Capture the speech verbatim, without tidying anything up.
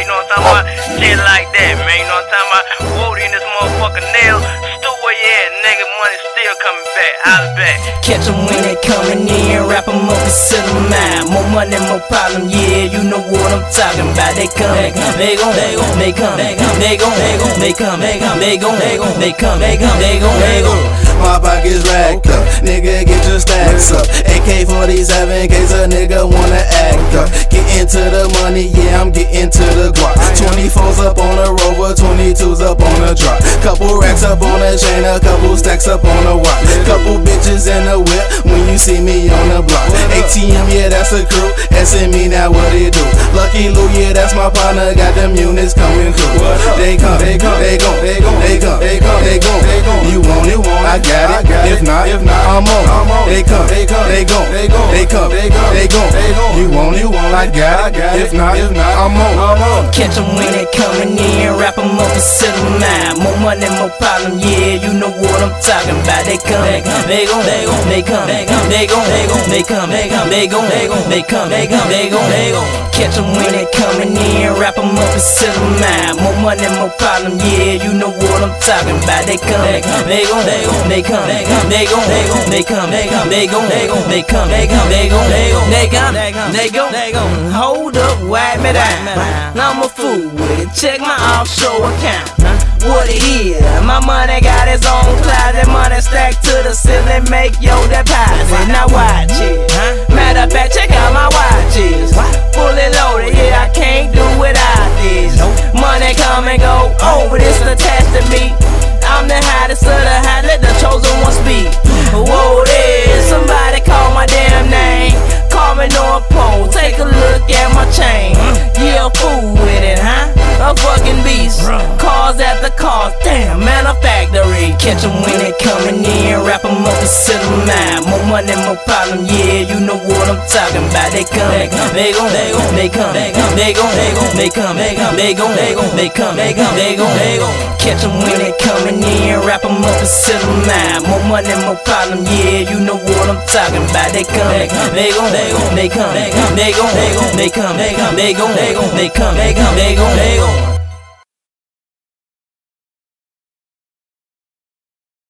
you know what I'm talking about? Shit like that, man, you know what I'm talking about? Woody in this motherfucking nail. Stu where you at, nigga, money still coming back, I'll back. Catch them when they coming in, wrap them up and send them out. More money, more problem, yeah, you know what I'm talking about. They come, they gon', they gon', they come, they gon', they gon', they come, they come, they gon', they gon', they come, they come, they gon', they gon'. My pockets racked up, nigga, get your stacks up. A K forty-seven in case a nigga wanna act up. Get into the money, yeah, I'm getting to the guap. twenty-fours up on a Rover, twenty-twos up on a drop. Couple racks up on a chain, a couple stacks up on a watch. Couple bitches in the whip when you see me on the block. A T M, yeah, that's the crew. Asking me now what it do. Lucky Lou, yeah, that's my partner. Got them units coming through. They come, they come, they go, they go, they come, they come, they go. You want it, I got it. If not, if not, I'm on. They come, they come, they go, they go, they come, they go, they go. You want it, I got it. If not, if not, I'm on. Catch them when they coming in, wrap them up and send them out. More money, more problem, yeah, you know what I'm talking about. They come, they gon', they gon', they come, they come, they gon', they gon', they come, they come, they gon', they gon', they come, they come, they gon', they gon'. Catch them when they coming in, wrap them up and send them out. More money, more problem, yeah, you know what I'm talking about. They come, they gon', they gon', they come, they come, they gon', they gon', they come, they come, they gon', they gon', they come, they come, they gon', they gon', they come, they gon', they gon'. Hold up, wipe me down. I'm a fool with it. Check my offshore account. What it is? My money got its own closet. Money stacked to the ceiling, make your deposit. Now watch it. Matter of fact, check out my watches. Fully loaded, yeah, I can't do without this. Money come and go, oh, but it's attached to me. I'm the hottest of the hot, let the chosen one speak. Whoa there, somebody call my damn name. Call me North Pole, take a look at my chain. Yeah, fool with it, huh? A fucking beast. Cars after cars, damn, man, a factory. Catch them when they coming in, wrap them up and send them out. More money, more problem, yeah, you know what I'm talking about. They come, they gon', they gon', they come, they come, they gon', they gon', they come, they come, they gon', they gon', they come, they come, they gon', they gon'. Catch them when they coming in, wrap them up and send them out. More money, more problem, yeah, you know what I'm talking about. They come, they gon', they gon', they come, they come, they gon', they gon', they come, they come, they gon', they gon', they come, they come, they gon', they gon'.